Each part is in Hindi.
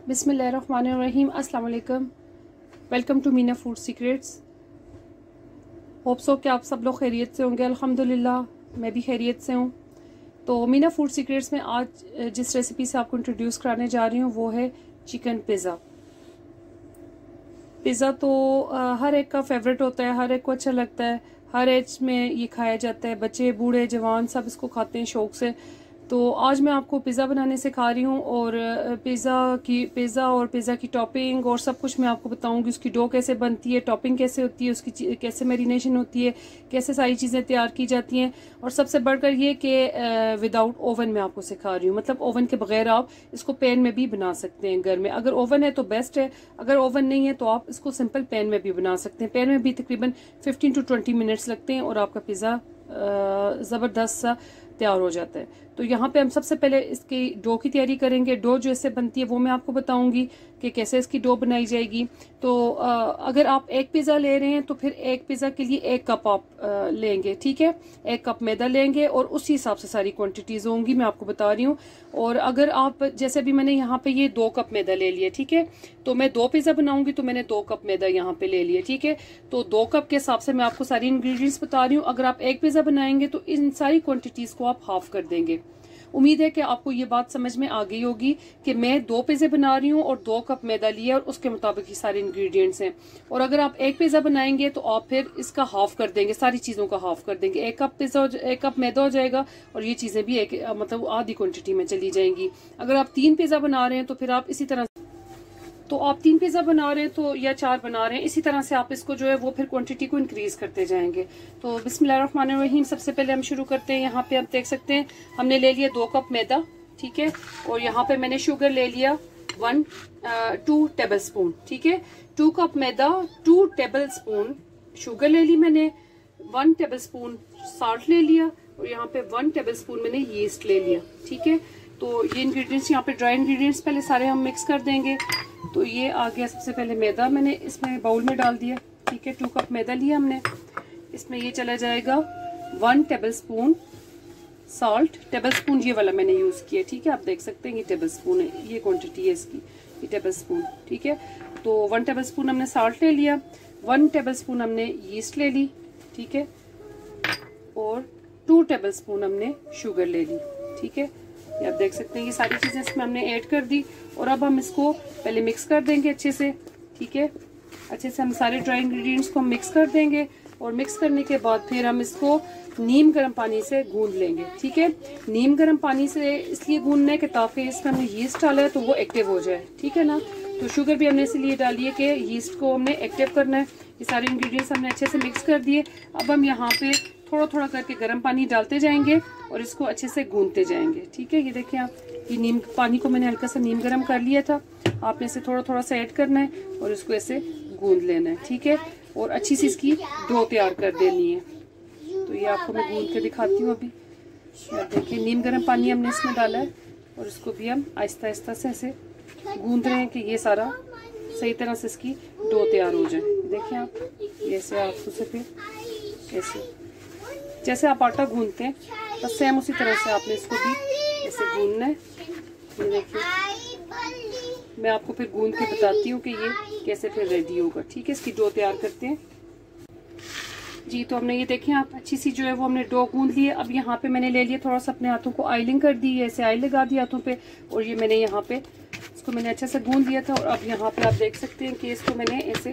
बिस्मिल्लाहिर्रहमानिर्रहीम। अस्सलाम वालेकुम। Welcome to Meena food secrets. Hope so कि आप सब लोग खैरियत से होंगे। अल्हम्दुलिल्लाह मैं भी खैरियत से हूँ। तो मीना फूड सीक्रेट्स में आज जिस रेसिपी से आपको इंट्रोड्यूस कराने जा रही हूँ वो है चिकन पिज़्ज़ा। पिज़्ज़ा तो हर एक का फेवरेट होता है, हर एक को अच्छा लगता है, हर एज में ये खाया जाता है। बच्चे बूढ़े जवान सब इसको खाते हैं शौक से। तो आज मैं आपको पिज़्ज़ा बनाने सिखा रही हूँ और पिज़्ज़ा और पिज़्ज़ा की टॉपिंग और सब कुछ मैं आपको बताऊंगी। उसकी डो कैसे बनती है, टॉपिंग कैसे होती है, उसकी कैसे मैरिनेशन होती है, कैसे सारी चीज़ें तैयार की जाती हैं। और सबसे बढ़कर ये कि विदाउट ओवन मैं आपको सिखा रही हूँ, मतलब ओवन के बगैर आप इसको पैन में भी बना सकते हैं घर में। अगर ओवन है तो बेस्ट है, अगर ओवन नहीं है तो आप इसको सिंपल पैन में भी बना सकते हैं। पैन में भी तकरीबन 15 to 20 मिनट्स लगते हैं और आपका पिज़्ज़ा ज़बरदस्त सा तैयार हो जाता है। तो यहाँ पे हम सबसे पहले इसकी डो की तैयारी करेंगे। डो जो इससे बनती है वो मैं आपको बताऊंगी कि कैसे इसकी डो बनाई जाएगी। तो अगर आप एक पिज़्ज़ा ले रहे हैं तो फिर एक पिज़्ज़ा के लिए 1 कप आप लेंगे, ठीक है। 1 कप मैदा लेंगे और उसी हिसाब से सारी क्वांटिटीज होंगी, मैं आपको बता रही हूँ। और अगर आप जैसे भी मैंने यहाँ पे ये 2 कप मैदा ले लिया, ठीक है। तो मैं 2 पिज़्ज़ा बनाऊंगी तो मैंने 2 कप मैदा यहाँ पे ले लिया, ठीक है। तो 2 कप के हिसाब से मैं आपको सारी इंग्रेडिएंट्स बता रही हूँ। अगर आप एक पिज़्ज़ा बनाएंगे तो इन सारी क्वांटिटीज को आप हाफ कर देंगे। उम्मीद है कि आपको ये बात समझ में आ गई होगी कि मैं 2 पिज़्ज़े बना रही हूँ और 2 कप मैदा लिया और उसके मुताबिक ही सारे इंग्रेडिएंट्स हैं। और अगर आप एक पिज़्ज़ा बनाएंगे तो आप फिर इसका हाफ कर देंगे, सारी चीज़ों का हाफ कर देंगे। 1 कप पिज़्ज़ा 1 कप मैदा हो जाएगा और ये चीज़ें भी मतलब आधी क्वांटिटी में चली जाएंगी। अगर आप 3 पिज़्ज़ा बना रहे हैं तो फिर आप इसी तरह, तो आप 3 पिज़्ज़ा बना रहे हैं तो या 4 बना रहे हैं, इसी तरह से आप इसको जो है वो फिर क्वांटिटी को इंक्रीज करते जाएंगे। तो बिस्मिल्लाहिर्रहमानिर्रहीम, सबसे पहले हम शुरू करते हैं। यहाँ पे आप देख सकते हैं हमने ले लिया 2 कप मैदा, ठीक है। और यहाँ पे मैंने शुगर ले लिया 2 टेबल स्पून, ठीक है। 2 कप मैदा, 2 टेबल स्पून शुगर ले ली मैंने, 1 टेबल स्पून साल्ट ले लिया और यहाँ पे 1 टेबल स्पून मैंने यीस्ट ले लिया, ठीक है। तो ये इंग्रेडिएंट्स यहाँ पे ड्राई इंग्रेडिएंट्स पहले सारे हम मिक्स कर देंगे। तो ये आ गया सबसे पहले मैदा, मैंने इसमें बाउल में डाल दिया, ठीक है। 2 कप मैदा लिया हमने, इसमें ये चला जाएगा 1 table spoon salt. Table spoon ये वाला मैंने यूज किया, ठीक है। आप देख सकते हैं ये टेबल स्पून है, ये क्वांटिटी है इसकी, ये टेबल स्पून, ठीक है। तो 1 टेबल स्पून हमने सॉल्ट ले लिया, 1 टेबल स्पून हमने यीस्ट ले ली, ठीक है। और 2 टेबल स्पून हमने शुगर ले ली, ठीक है। आप देख सकते हैं ये सारी चीजें इसमें हमने ऐड कर दी और अब हम इसको पहले मिक्स कर देंगे अच्छे से, ठीक है। अच्छे से हम सारे ड्राई इंग्रेडिएंट्स को मिक्स कर देंगे और मिक्स करने के बाद फिर हम इसको नीम गर्म पानी से गूंद लेंगे, ठीक है। नीम गर्म पानी से इसलिए गूंदना है कि ताकि इसका हमने यीस्ट डाला है तो वो एक्टिव हो जाए, ठीक है ना। तो शुगर भी हमने इसलिए डाली है कि यीस्ट को हमने एक्टिव करना है। ये सारे इंग्रेडिएंट्स हमने अच्छे से मिक्स कर दिए। अब हम यहाँ पे थोड़ा थोड़ा करके गर्म पानी डालते जाएंगे और इसको अच्छे से गूंदते जाएंगे, ठीक है। ये देखिए आप, ये नीम पानी को मैंने हल्का सा नीम गर्म कर लिया था, आपने इसे थोड़ा थोड़ा सा ऐड करना है और इसको ऐसे गूंद लेना है, ठीक है। और अच्छी सी इसकी डो तैयार कर देनी है। तो ये आपको मैं गूंद के दिखाती हूँ अभी। देखिए नीम गर्म पानी हमने इसमें डाला है और इसको भी हम आहिस्ता आहिस्ता से ऐसे गूंद रहे हैं कि ये सारा सही तरह से इसकी डो तैयार हो जाए। देखिए आप, ऐसे आप उसे फिर ऐसे जैसे आप आटा गूंदते हैं बस सेम उसी तरह से आपने इसको भी ऐसे गूंदना है। ये देखिए मैं आपको फिर गूंद के बताती हूँ कि ये कैसे फिर रेडी होगा, ठीक है। इसकी डो तैयार करते हैं जी। तो हमने ये देखें आप, अच्छी सी जो है वो हमने डो गूंद ली है। अब यहाँ पे मैंने ले लिया थोड़ा सा अपने हाथों को ऑयलिंग कर दी है, ऐसे ऑयल लगा दी हाथों पे और ये मैंने यहाँ पे इसको मैंने अच्छे से गूंद लिया था। और अब यहाँ पे आप देख सकते हैं कि इसको मैंने ऐसे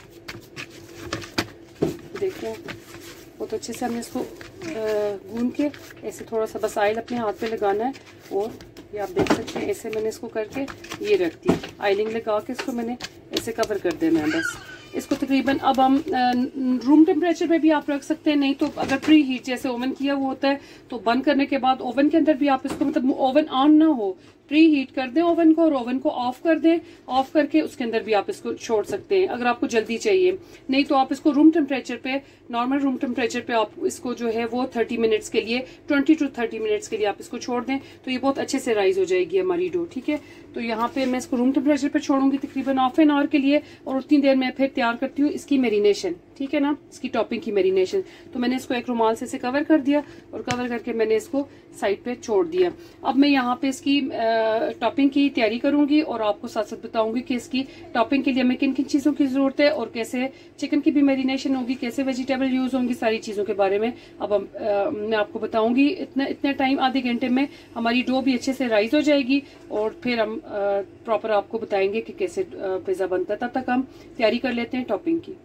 देखिए बहुत अच्छे से हमने इसको गूंद के ऐसे थोड़ा सा बस ऑयल अपने हाथ पे लगाना है। और ये आप देख सकते हैं ऐसे मैंने इसको करके ये रख दी, ऑयलिंग लगा के इसको मैंने ऐसे कवर कर देना है बस इसको तकरीबन। अब हम रूम टेम्परेचर में भी आप रख सकते हैं, नहीं तो अगर प्री हीट जैसे ओवन किया हुआ होता है तो बंद करने के बाद ओवन के अंदर भी आप इसको, मतलब ओवन ऑन ना हो, प्री हीट कर दें ओवन को और ओवन को ऑफ कर दें। ऑफ करके उसके अंदर भी आप इसको छोड़ सकते हैं अगर आपको जल्दी चाहिए। नहीं तो आप इसको रूम टेम्परेचर पे, नॉर्मल रूम टेम्परेचर पे आप इसको जो है वो 30 मिनट्स के लिए, 20 to 30 मिनट्स के लिए आप इसको छोड़ दें तो ये बहुत अच्छे से राइज हो जाएगी हमारी डो, ठीक है। तो यहाँ पे मैं इसको रूम टेम्परेचर पे छोड़ूंगी तकरीबन ½ एन आवर के लिए और उतनी देर में फिर तैयार करती हूँ इसकी मैरिनेशन, ठीक है ना, इसकी टॉपिंग की मैरिनेशन। तो मैंने इसको एक रुमाल से कवर कर दिया और कवर करके मैंने इसको साइड पे छोड़ दिया। अब मैं यहाँ पे इसकी टॉपिंग की तैयारी करूंगी और आपको साथ साथ बताऊंगी कि इसकी टॉपिंग के लिए हमें किन किन चीज़ों की ज़रूरत है और कैसे चिकन की भी मैरिनेशन होगी, कैसे वेजिटेबल यूज़ होंगी, सारी चीज़ों के बारे में अब मैं आपको बताऊंगी। इतने टाइम, आधे घंटे में हमारी डो भी अच्छे से राइज हो जाएगी और फिर हम प्रॉपर आपको बताएंगे कि कैसे पिज़्ज़ा बनता है। तब तक हम तैयारी कर लेते हैं टॉपिंग की।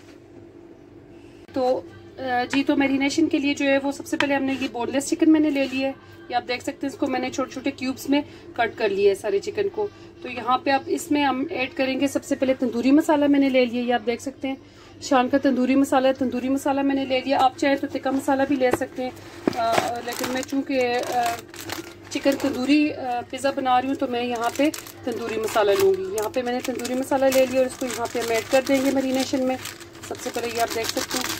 तो मैरिनेशन के लिए जो है वो सबसे पहले हमने ये बोनलेस चिकन मैंने ले लिया है। ये आप देख सकते हैं, इसको मैंने छोटे छोटे क्यूब्स में कट कर लिया है सारे चिकन को। तो यहाँ पे अब इसमें हम ऐड करेंगे सबसे पहले तंदूरी मसाला मैंने ले लिया। ये आप देख सकते हैं शान का तंदूरी मसाला मैंने ले लिया। आप चाहे तो टिक्का मसाला भी ले सकते हैं, लेकिन मैं चूँकि चिकन तंदूरी पिज़्ज़ा बना रही हूँ तो मैं यहाँ पे तंदूरी मसाला लूँगी। यहाँ पे मैंने तंदूरी मसाला ले लिया और इसको यहाँ पे हम ऐड कर देंगे मैरिनेशन में। सबसे पहले ये आप देख सकते हैं,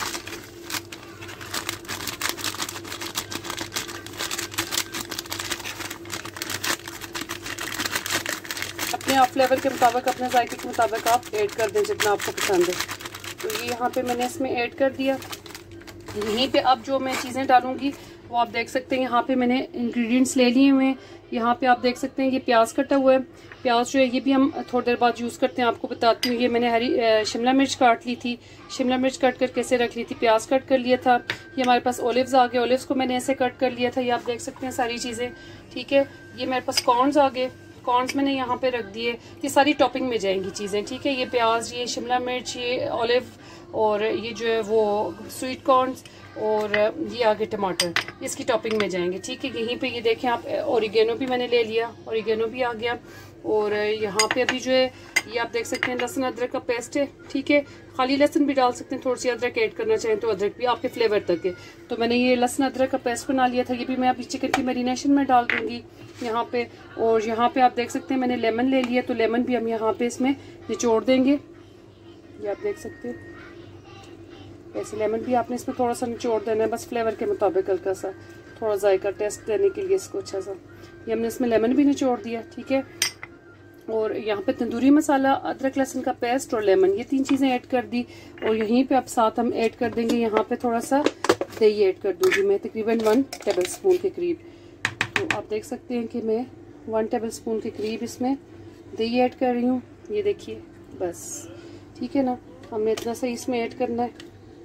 अपने आप फ्लेवर के मुताबिक, अपने जायके के मुताबिक आप ऐड कर दें जितना आपको पसंद है। तो ये यहाँ पे मैंने इसमें ऐड कर दिया। यहीं पे अब जो मैं चीज़ें डालूंगी वो आप देख सकते हैं, यहाँ पे मैंने इंग्रेडिएंट्स ले लिए हुए हैं। यहाँ पे आप देख सकते हैं ये प्याज कटा हुआ है। प्याज जो है ये भी हम थोड़ी देर बाद यूज़ करते हैं, आपको बताती हूँ। ये मैंने हरी शिमला मिर्च काट ली थी, शिमला मिर्च कट कर कैसे रख ली थी, प्याज कट कर लिया था। ये हमारे पास ओलिव्स आ गए, ओलिव्स को मैंने ऐसे कट कर लिया था। ये आप देख सकते हैं सारी चीज़ें, ठीक है। ये मेरे पास कॉर्न्स आ गए, कॉर्न्स मैंने यहाँ पे रख दिए। ये सारी टॉपिंग में जाएंगी चीज़ें, ठीक है। ये प्याज, ये शिमला मिर्च, ये ओलिव और ये जो है वो स्वीट कॉर्न्स और ये आगे टमाटर, इसकी टॉपिंग में जाएंगे, ठीक है। यहीं पे ये देखें आप, ओरिगेनो भी मैंने ले लिया, ओरिगेनो भी आ गया। और यहाँ पे अभी जो है ये आप देख सकते हैं लहसुन अदरक का पेस्ट है, ठीक है। खाली लहसुन भी डाल सकते हैं, थोड़ी सी अदरक ऐड करना चाहें तो अदरक भी, आपके फ्लेवर तक है। तो मैंने ये लहसुन अदरक का पेस्ट बना लिया था, ये भी मैं अभी चिकन की मैरिनेशन में डाल दूँगी यहाँ पे। और यहाँ पे आप देख सकते हैं मैंने लेमन ले लिया, तो लेमन भी हम यहाँ पे इसमें निचोड़ देंगे। ये आप देख सकते हैं, ऐसे लेमन भी आपने इसमें थोड़ा सा निचोड़ देना है, बस फ्लेवर के मुताबिक हल्का सा, थोड़ा जायका टेस्ट देने के लिए इसको अच्छा सा। ये हमने इसमें लेमन भी निचोड़ दिया, ठीक है। और यहाँ पे तंदूरी मसाला, अदरक लहसुन का पेस्ट और लेमन, ये 3 चीज़ें ऐड कर दी। और यहीं पे अब साथ हम ऐड कर देंगे, यहाँ पे थोड़ा सा दही ऐड कर दूँगी मैं, तकरीबन 1 टेबल स्पून के करीब। तो आप देख सकते हैं कि मैं 1 टेबल स्पून के करीब इसमें दही ऐड कर रही हूँ। ये देखिए, बस ठीक है ना, हमने इतना सा इसमें ऐड करना है।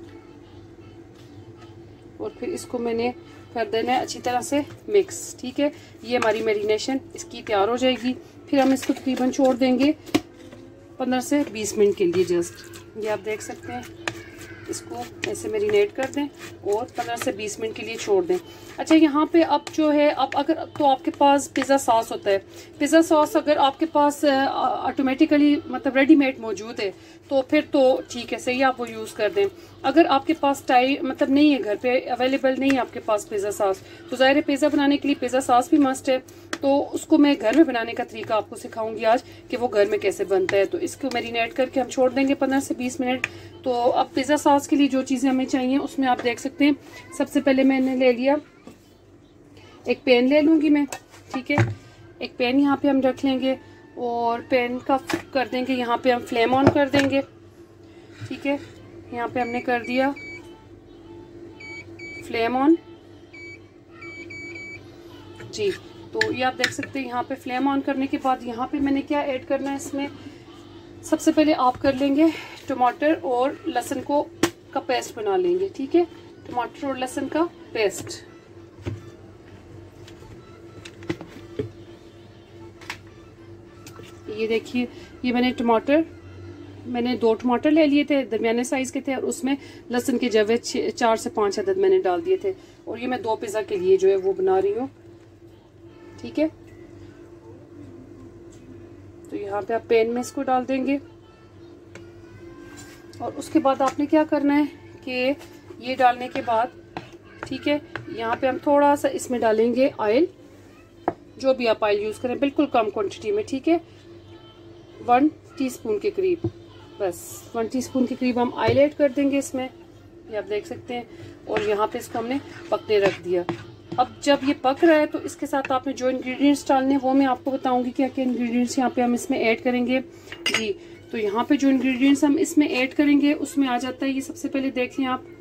और फिर इसको मैंने कर देना है अच्छी तरह से मिक्स, ठीक है। ये हमारी मैरिनेशन इसकी तैयार हो जाएगी। फिर हम इसको तकरीबन छोड़ देंगे 15 से 20 मिनट के लिए जस्ट। ये आप देख सकते हैं, इसको ऐसे मैरिनेट कर दें और 15 से 20 मिनट के लिए छोड़ दें। अच्छा, यहाँ पे अब जो है, अब अगर तो आपके पास पिज़्ज़ा सॉस होता है, पिज़्ज़ा सॉस अगर आपके पास ऑटोमेटिकली मतलब रेडीमेड मौजूद है तो फिर तो ठीक है, सही, आप वो यूज़ कर दें। अगर आपके पास मतलब नहीं है, घर पे अवेलेबल नहीं है आपके पास पिज़्ज़ा सॉस, तो ज़ाहिर है पिज़्ज़ा बनाने के लिए पिज़्ज़ा सॉस भी मस्ट है। तो उसको मैं घर में बनाने का तरीका आपको सिखाऊंगी आज कि वो घर में कैसे बनता है। तो इसको मैरिनेट करके हम छोड़ देंगे 15 से 20 मिनट। तो अब पिज़्ज़ा सॉस के लिए जो चीज़ें हमें चाहिए उसमें आप देख सकते हैं, सबसे पहले मैंने ले लिया, एक पैन ले लूँगी मैं, ठीक है। एक पैन यहाँ पे हम रख लेंगे और पैन का कर देंगे, यहाँ पे हम फ्लेम ऑन कर देंगे, ठीक है। यहाँ पे हमने कर दिया फ्लेम ऑन जी। तो ये आप देख सकते हैं, यहाँ पे फ्लेम ऑन करने के बाद यहाँ पे मैंने क्या ऐड करना है इसमें, सबसे पहले आप कर लेंगे टमाटर और लहसुन का पेस्ट बना लेंगे, ठीक है। टमाटर और लहसुन का पेस्ट, ये देखिए, ये मैंने 2 टमाटर ले लिए थे, दरमियाने साइज के थे, और उसमें लहसुन के जवे 4 से 5 अदद मैंने डाल दिए थे। और ये मैं 2 पिज़्ज़ा के लिए जो है वो बना रही हूँ, ठीक है। तो यहाँ पे आप पैन में इसको डाल देंगे और उसके बाद आपने क्या करना है कि ये डालने के बाद, ठीक है, यहाँ पे हम थोड़ा सा इसमें डालेंगे ऑयल, जो भी आप ऑयल यूज़ करें, बिल्कुल कम क्वांटिटी में, ठीक है। 1 टीस्पून के करीब, बस 1 टीस्पून के करीब हम ऑयल ऐड कर देंगे इसमें, ये आप देख सकते हैं। और यहाँ पे इसको हमने पकने रख दिया। अब जब ये पक रहा है तो इसके साथ आपने जो इंग्रेडिएंट्स डालने हैं वो मैं आपको बताऊंगी क्या क्या इंग्रेडिएंट्स यहाँ पे हम इसमें ऐड करेंगे जी। तो यहाँ पे जो इंग्रेडिएंट्स हम इसमें ऐड करेंगे उसमें आ जाता है, ये सबसे पहले देख लें आप।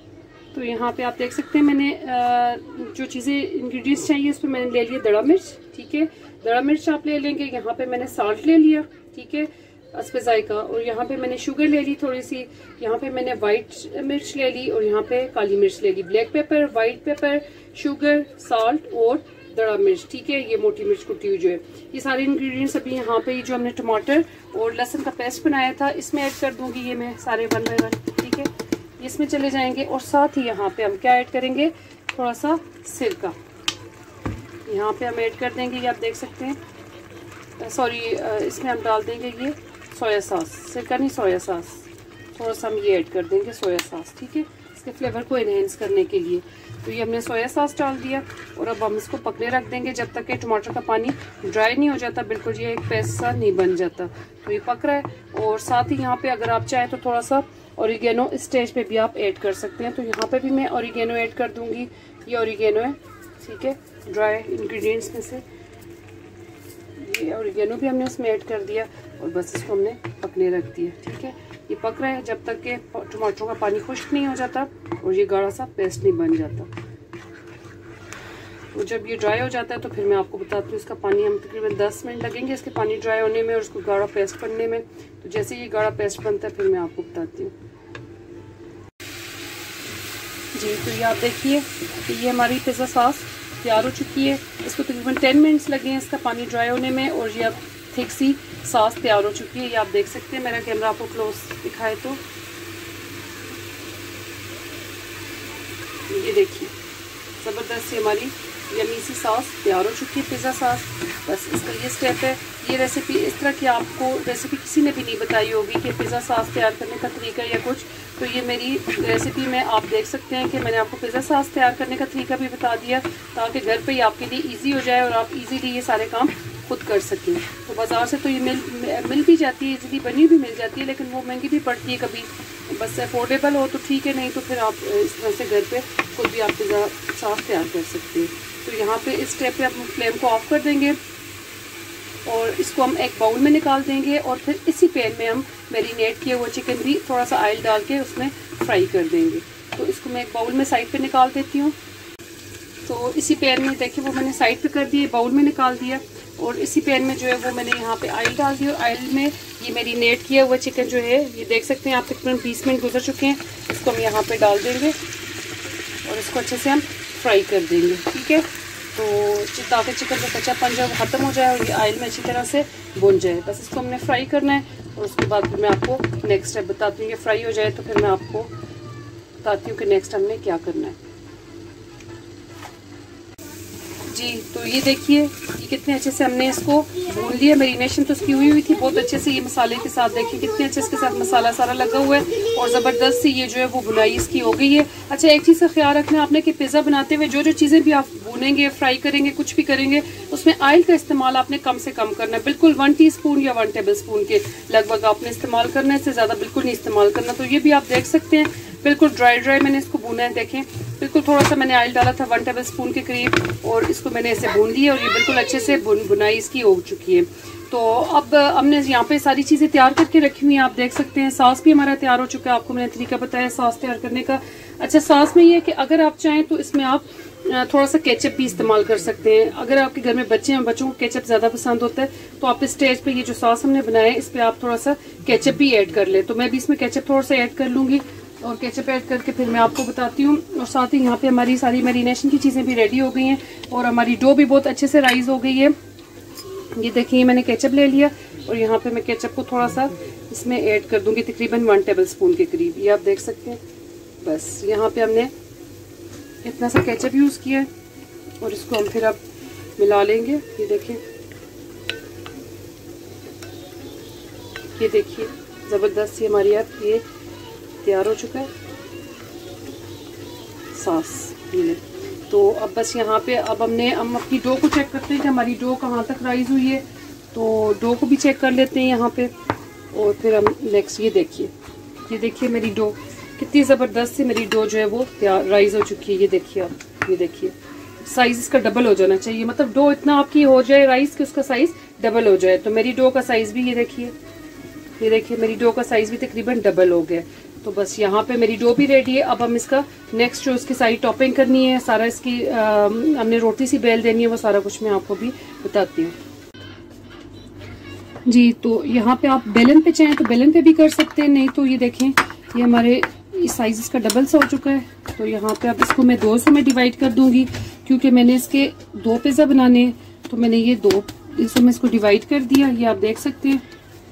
तो यहाँ पे आप देख सकते हैं मैंने जो चीज़ें इंग्रेडिएंट्स चाहिए उसमें मैंने ले लिया दड़ा मिर्च, ठीक है। दड़ा मिर्च आप ले लेंगे, यहाँ पे मैंने साल्ट ले लिया, ठीक है, हस्बे जायका। और यहाँ पे मैंने शुगर ले ली थोड़ी सी, यहाँ पे मैंने वाइट मिर्च ले ली और यहाँ पे काली मिर्च ले ली। Black pepper, white pepper, sugar, salt और दड़ा मिर्च, ठीक है। ये मोटी मिर्च कुटी हुई जो है, ये सारे इंग्रेडिएंट्स अभी यहाँ पे जो हमने टमाटर और लहसुन का पेस्ट बनाया था इसमें ऐड कर दूंगी। ये मैं सारे 1 बाय 1, ठीक है, इसमें चले जाएंगे। और साथ ही यहाँ पे हम क्या ऐड करेंगे, थोड़ा सा सिरका यहाँ पे हम ऐड कर देंगे, ये आप देख सकते हैं। सॉरी, इसमें हम डाल देंगे ये सोया सॉस, सिरका नहीं सोया सॉस, थोड़ा सा हम ये ऐड कर देंगे सोया सॉस, ठीक है, इसके फ्लेवर को एनहेंस करने के लिए। तो ये हमने सोया सॉस डाल दिया और अब हम इसको पकने रख देंगे जब तक कि टमाटर का पानी ड्राई नहीं हो जाता, बिल्कुल ये एक पेस्ट सा नहीं बन जाता। तो ये पक रहा है। और साथ ही यहाँ पे अगर आप चाहें तो थोड़ा सा ओरिगेनो इस स्टेज पे भी आप ऐड कर सकते हैं। तो यहाँ पे भी मैं ओरिगेनो ऐड कर दूंगी, ये ओरिगेनो है, ठीक है, ड्राई इंग्रेडिएंट्स में से ये ओरिगेनो भी हमने उसमें ऐड कर दिया और बस इसको हमने पकने रख दिया, ठीक है। ये पक रहा है जब तक कि टमाटरों का पानी खुश्क नहीं हो जाता और ये गाढ़ा सा पेस्ट नहीं बन जाता। तो जब ये ड्राई हो जाता है तो फिर मैं आपको बताती हूँ, इसका पानी हम तकरीबन 10 मिनट लगेंगे इसके पानी ड्राई होने में और उसको गाढ़ा पेस्ट बनने में। तो जैसे ये गाढ़ा पेस्ट बनता है फिर मैं आपको बताती हूँ जी। तो ये आप देखिए कि ये हमारी पिज़्ज़ा सॉस तैयार हो चुकी है। इसको तकरीबन 10 मिनट्स लगे हैं इसका पानी ड्राई होने में और ये अब थिक सी सॉस तैयार हो चुकी है। ये आप देख सकते हैं, मेरा कैमरा आपको क्लोज दिखाए तो ये देखिए ज़बरदस्त सी हमारी यमी सी सॉस तैयार हो चुकी है, पिज़्ज़ा सॉस। बस इसका ये स्टेप है। ये रेसिपी इस तरह की आपको रेसिपी किसी ने भी नहीं बताई होगी कि पिज़्ज़ा सॉस तैयार करने का तरीका या कुछ। तो ये मेरी रेसिपी में आप देख सकते हैं कि मैंने आपको पिज़्ज़ा सॉस तैयार करने का तरीका भी बता दिया ताकि घर पे ही आपके लिए इजी हो जाए और आप इजीली ये सारे काम खुद कर सकें। तो बाज़ार से तो ये मिल भी जाती है, इजीली बनी भी मिल जाती है, लेकिन वो महंगी भी पड़ती है कभी। बस अफोर्डेबल हो तो ठीक है, नहीं तो फिर आप इस तरह से घर पे खुद भी आप पिज़्ज़ा सॉस तैयार कर सकते हैं। तो यहाँ पे इस स्टेप पे हम फ्लेम को ऑफ कर देंगे और इसको हम एक बाउल में निकाल देंगे और फिर इसी पैन में हम मैरिनेट किया हुआ चिकन भी थोड़ा सा ऑयल डाल के उसमें फ्राई कर देंगे। तो इसको मैं एक बाउल में साइड पे निकाल देती हूँ। तो इसी पैन में देखिए वो मैंने साइड पे कर दिया, बाउल में निकाल दिया और इसी पैन में जो है वो मैंने यहाँ पे ऑयल डाल दिया। ऑयल में ये मैरिनेट किया हुआ चिकन जो है ये देख सकते हैं आप, तकरीबन 20 मिनट गुजर चुके हैं। इसको हम यहाँ पे डाल देंगे और इसको अच्छे से हम फ्राई कर देंगे, ठीक है। तो ताकि चिकन का कच्चापन जो है वो ख़त्म हो जाए और ये ऑयल में अच्छी तरह से भुन जाए। बस इसको हमने फ्राई करना है और उसके बाद फिर मैं आपको नेक्स्ट स्टेप बताती हूँ। ये फ्राई हो जाए तो फिर मैं आपको बताती हूँ कि नेक्स्ट हमने क्या करना है जी। तो ये देखिए ये कितने अच्छे से हमने इसको भून लिया, मैरिनेशन तो इसकी हुई थी बहुत अच्छे से। ये मसाले के साथ देखिए कितने अच्छे इसके साथ मसाला सारा लगा हुआ है और ज़बरदस्त सी ये जो है वो भुनाई इसकी हो गई है। अच्छा, एक चीज़ का ख्याल रखना आपने कि पिज़्ज़ा बनाते हुए जो चीज़ें भी आप भूनेंगे, फ्राई करेंगे, कुछ भी करेंगे, उसमें ऑयल का इस्तेमाल आपने कम से कम करना है। बिल्कुल 1 टीस्पून या 1 टेबलस्पून के लगभग आपने इस्तेमाल करना है, इससे ज़्यादा बिल्कुल नहीं इस्तेमाल करना। तो ये भी आप देख सकते हैं बिल्कुल ड्राई मैंने इसको भूना है। देखें बिल्कुल थोड़ा सा मैंने ऑयल डाला था 1 टेबलस्पून के करीब और इसको मैंने ऐसे भून लिया और ये बिल्कुल अच्छे से भुनाई इसकी हो चुकी है। तो अब हमने यहाँ पे सारी चीज़ें तैयार करके रखी हुई हैं, आप देख सकते हैं। सॉस भी हमारा तैयार हो चुका है, आपको मैंने तरीका बताया सॉस तैयार करने का। अच्छा, सॉस में ये है कि अगर आप चाहें तो इसमें आप थोड़ा सा केचप भी इस्तेमाल कर सकते हैं। अगर आपके घर में बच्चे हैं, बच्चों को केचप ज़्यादा पसंद होता है, तो आप इस स्टेज पे ये जो सॉस हमने बनाया है इस पर आप थोड़ा सा केचप भी ऐड कर ले। तो मैं भी इसमें केचप थोड़ा सा ऐड कर लूँगी और केचप ऐड करके फिर मैं आपको बताती हूँ। और साथ ही यहाँ पे हमारी सारी मैरिनेशन की चीज़ें भी रेडी हो गई हैं और हमारी डो भी बहुत अच्छे से राइज हो गई है। ये देखिए मैंने केचप ले लिया और यहाँ पे मैं केचप को थोड़ा सा इसमें ऐड कर दूंगी, तकरीबन 1 टेबलस्पून के करीब। ये आप देख सकते हैं। बस यहाँ पे हमने इतना सा केचप यूज़ किया है और इसको हम फिर अब मिला लेंगे। ये देखिए ज़बरदस्त सी हमारी अब ये तैयार हो चुका है सॉस। ये तो अब बस यहाँ पे अब हम अपनी डो को चेक करते हैं कि हमारी डो कहाँ तक राइज हुई है। तो डो को भी चेक कर लेते हैं यहाँ पे और फिर हम नेक्स्ट ये देखिए मेरी डो कितनी ज़बरदस्त सी मेरी डो जो है वो तैयार राइज हो चुकी है। ये देखिए आप, ये देखिए साइज़ इसका डबल हो जाना चाहिए, मतलब डो इतना आपकी हो जाए राइस कि उसका साइज़ डबल हो जाए। तो मेरी डो का साइज़ भी ये देखिए मेरी डो का साइज़ भी तकरीबन डबल हो गया। तो बस यहाँ पे मेरी डो भी रेडी है। अब हम इसका नेक्स्ट जो इसकी सारी टॉपिंग करनी है, सारा इसकी हमने रोटी सी बेल देनी है, वो सारा कुछ मैं आपको भी बताती हूँ जी। तो यहाँ पे आप बेलन पे चाहें तो बेलन पे भी कर सकते हैं, नहीं तो ये देखें ये हमारे इस साइज इसका डबल सा हो चुका है। तो यहाँ पे अब इसको मैं 2 में डिवाइड कर दूंगी, क्योंकि मैंने इसके 2 पिज़्ज़ा बनाने हैं, तो मैंने ये 2 हिस्सों में इसको डिवाइड कर दिया। ये आप देख सकते हैं,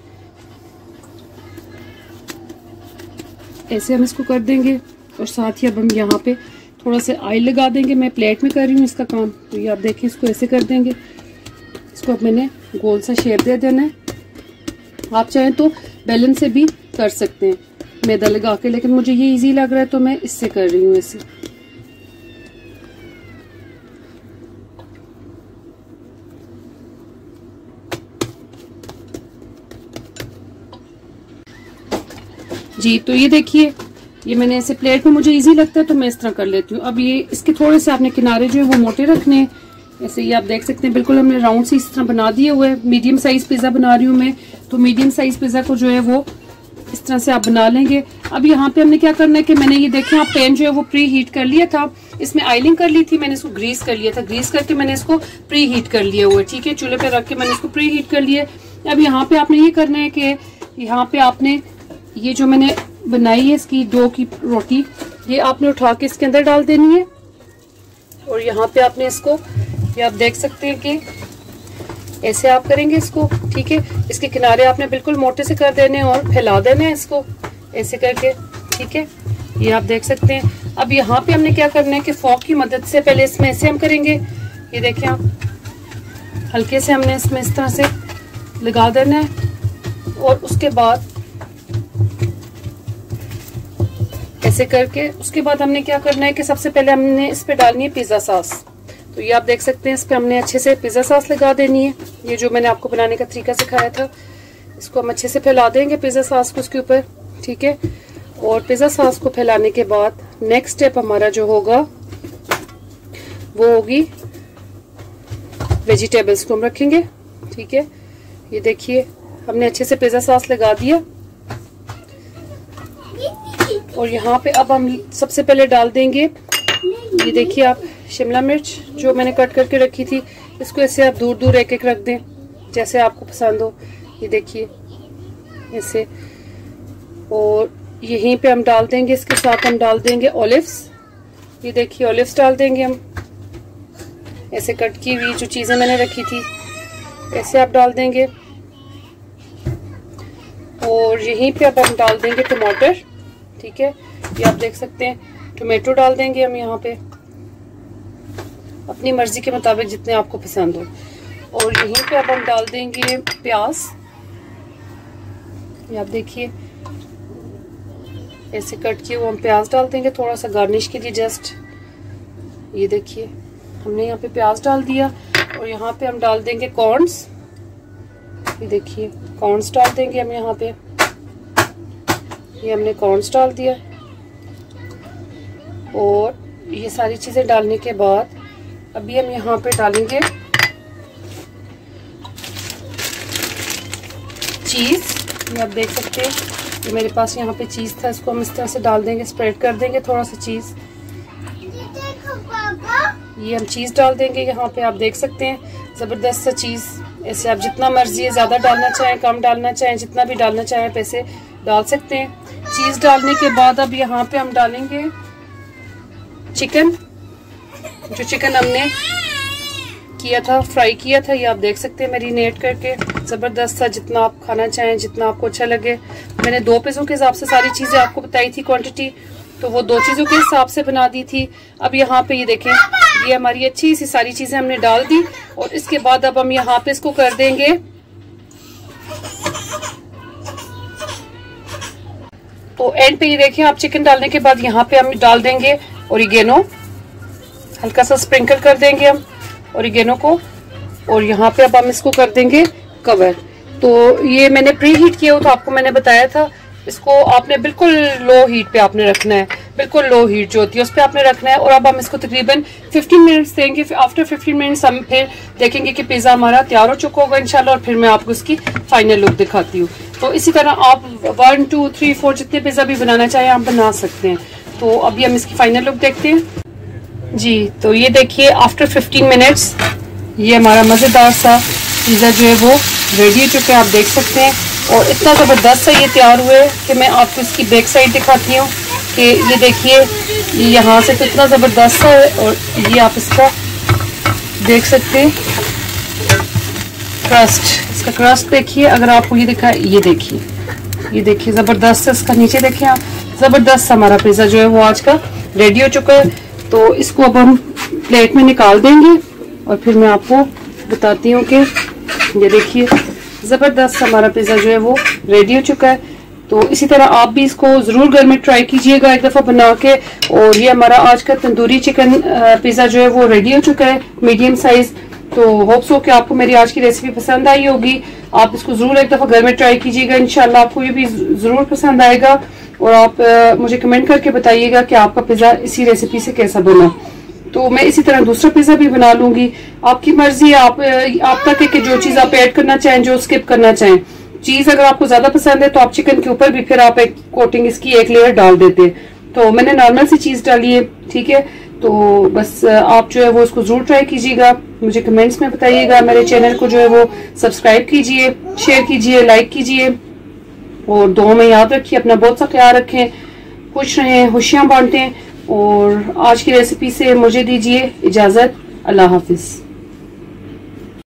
ऐसे हम इसको कर देंगे। और साथ ही अब हम यहाँ पे थोड़ा सा ऑयल लगा देंगे। मैं प्लेट में कर रही हूँ इसका काम, तो ये आप देखें, इसको ऐसे कर देंगे। इसको अब मैंने गोल सा शेप दे देना है। आप चाहें तो बेलन से भी कर सकते हैं मैदा लगा के, लेकिन मुझे ये इजी लग रहा है तो मैं इससे कर रही हूँ ऐसे। जी तो ये देखिए, ये मैंने ऐसे प्लेट में मुझे इजी लगता है तो मैं इस तरह कर लेती हूँ। अब ये इसके थोड़े से आपने किनारे जो है वो मोटे रखने हैं, ऐसे ये आप देख सकते हैं बिल्कुल हमने राउंड से इस तरह बना दिए हुए। मीडियम साइज पिज्जा बना रही हूँ मैं, तो मीडियम साइज पिज्जा को जो है वो इस तरह से आप बना लेंगे। अब यहाँ पे हमने क्या करना है कि मैंने ये देखें आप पैन जो है वो प्री हीट कर लिया था, इसमें ऑयलिंग कर ली थी, मैंने इसको ग्रीस कर लिया था। ग्रीस करके मैंने इसको प्री हीट कर लिया हुआ है, ठीक है, चूल्हे पे रख के मैंने इसको प्री हीट कर लिया। अब यहाँ पे आपने ये करना है कि यहाँ पे आपने ये जो मैंने बनाई है इसकी डो की रोटी, ये आपने उठा के इसके अंदर डाल देनी है। और यहाँ पे आपने इसको, ये आप देख सकते हैं कि ऐसे आप करेंगे इसको, ठीक है। इसके किनारे आपने बिल्कुल मोटे से कर देने और फैला देना है इसको ऐसे करके, ठीक है, ये आप देख सकते हैं। अब यहाँ पे हमने क्या करना है कि फॉर्क की मदद से पहले इसमें ऐसे हम करेंगे, ये देखें आप, हल्के से हमने इसमें इस तरह से लगा देना है। और उसके बाद ऐसे करके, उसके बाद हमने क्या करना है कि सबसे पहले हमने इस पे डालनी है पिज्जा सॉस। तो ये आप देख सकते हैं, इस पे हमने अच्छे से पिज्जा सॉस लगा देनी है। ये जो मैंने आपको बनाने का तरीका सिखाया था, इसको हम अच्छे से फैला देंगे पिज्जा सॉस को उसके ऊपर, ठीक है। और पिज्जा सॉस को फैलाने के बाद नेक्स्ट स्टेप हमारा जो होगा वो होगी वेजिटेबल्स को हम रखेंगे, ठीक है। ये देखिए हमने अच्छे से पिज्जा सॉस लगा दिया। और यहाँ पे अब हम सबसे पहले डाल देंगे, ये देखिए आप, शिमला मिर्च जो मैंने कट करके रखी थी, इसको ऐसे आप दूर दूर एक एक रख दें जैसे आपको पसंद हो, ये देखिए ऐसे। और यहीं पे हम डाल देंगे, इसके साथ हम डाल देंगे ऑलिव्स, ये देखिए ऑलिव्स डाल देंगे हम, ऐसे कट की हुई जो चीजें मैंने रखी थी ऐसे आप डाल देंगे। और यहीं पे अब हम डाल देंगे टमाटर, ठीक है, ये आप देख सकते हैं, टोमेटो डाल देंगे हम यहाँ पे अपनी मर्जी के मुताबिक जितने आपको पसंद हो। और यहीं पे अब हम डाल देंगे प्याज, ये आप देखिए ऐसे कट किए वो हम प्याज डाल देंगे थोड़ा सा गार्निश के लिए जस्ट, ये देखिए हमने यहाँ पे प्याज डाल दिया। और यहाँ पे हम डाल देंगे कॉर्न्स, ये देखिए कॉर्न्स डाल देंगे हम यहाँ पे, ये हमने कॉर्न्स डाल दिया। और ये सारी चीजें डालने के बाद अभी हम यहाँ पे डालेंगे चीज, ये आप देख सकते हैं, ये मेरे पास यहाँ पे चीज था, इसको हम इस तरह से डाल देंगे, स्प्रेड कर देंगे थोड़ा सा चीज, ये हम चीज डाल देंगे यहाँ पे, आप देख सकते हैं जबरदस्त सा चीज। ऐसे आप जितना मर्जी है, ज्यादा डालना चाहें कम डालना चाहें, जितना भी डालना चाहें आप ऐसे डाल सकते हैं। चीज डालने के बाद अब यहाँ पे हम डालेंगे चिकन, जो चिकन हमने किया था, फ्राई किया था, ये आप देख सकते हैं मैरिनेट करके, जबरदस्त सा, जितना आप खाना चाहें, जितना आपको अच्छा लगे। मैंने 2 पिज़्ज़ों के हिसाब से सारी चीजें आपको बताई थी क्वांटिटी, तो वो 2 चीजों के हिसाब से बना दी थी। अब यहाँ पे ये देखें, ये हमारी अच्छी सी सारी चीजें हमने डाल दी। और इसके बाद अब हम यहाँ पे इसको कर देंगे, तो एंड पे ये देखें आप, चिकन डालने के बाद यहाँ पे हम डाल देंगे ओरिगेनो, हल्का सा स्प्रिंकल कर देंगे हम ओरिगेनो को। और यहाँ पे अब हम इसको कर देंगे कवर। तो ये मैंने प्री हीट किया हो, तो आपको मैंने बताया था इसको आपने बिल्कुल लो हीट पे आपने रखना है। बिल्कुल लो हीट जो होती है उस पर आपने रखना है। और अब हम इसको तकरीबन 15 मिनट्स देंगे। आफ्टर 15 मिनट्स हम फिर देखेंगे कि पिज़्ज़ा हमारा तैयार हो चुका होगा इंशाल्लाह, और फिर मैं आपको इसकी फाइनल लुक दिखाती हूँ। तो इसी तरह आप 1 2 3 4 जितने पिज़्ज़ा भी बनाना चाहें आप बना सकते हैं। तो अभी हम इसकी फाइनल लुक देखते हैं जी। तो ये देखिए आफ्टर 15 मिनट्स ये हमारा मज़ेदार सा पिज़्ज़ा जो है वो रेडी हो चुका है, आप देख सकते हैं। और इतना ज़बरदस्त सा ये तैयार हुआ है कि मैं आपको इसकी बैक साइड दिखाती हूँ कि ये देखिए यहाँ से तो इतना ज़बरदस्त सा है। और ये आप इसका देख सकते हैं क्रस्ट, इसका क्रस्ट देखिए। अगर आपको ये दिखा, ये देखिए ज़बरदस्त है इसका, नीचे देखें आप, ज़बरदस्त हमारा पिज़्ज़ा जो है वो आज का रेडी हो चुका है। तो इसको अब हम प्लेट में निकाल देंगे और फिर मैं आपको बताती हूँ कि ये देखिए ज़बरदस्त हमारा पिज़्ज़ा जो है वो रेडी हो चुका है। तो इसी तरह आप भी इसको ज़रूर घर में ट्राई कीजिएगा एक दफ़ा बना के। और ये हमारा आज का तंदूरी चिकन पिज़्ज़ा जो है वो रेडी हो चुका है, मीडियम साइज़। तो होप्स हो कि आपको मेरी आज की रेसिपी पसंद आई होगी। आप इसको ज़रूर एक दफ़ा घर में ट्राई कीजिएगा, इंशाल्लाह आपको ये भी ज़रूर पसंद आएगा। और आप मुझे कमेंट करके बताइएगा कि आपका पिज़्ज़ा इसी रेसिपी से कैसा बना। तो मैं इसी तरह दूसरा पिज़्ज़ा भी बना लूंगी, आपकी मर्जी है। आप तक है कि जो चीज़ आप ऐड करना चाहें, जो स्किप करना चाहें। चीज़ अगर आपको ज़्यादा पसंद है तो आप चिकन के ऊपर भी फिर आप एक कोटिंग इसकी एक लेयर डाल देते हैं। तो मैंने नॉर्मल सी चीज़ डाली है, ठीक है। तो बस आप जो है वो इसको ज़रूर ट्राई कीजिएगा, मुझे कमेंट्स में बताइएगा। मेरे चैनल को जो है वो सब्सक्राइब कीजिए, शेयर कीजिए, लाइक कीजिए। और दुआ में याद रखिए, अपना बहुत सा ख्याल रखें, खुश रहें, खुशियाँ बांटें। और आज की रेसिपी से मुझे दीजिए इजाज़त। अल्लाह हाफिज़।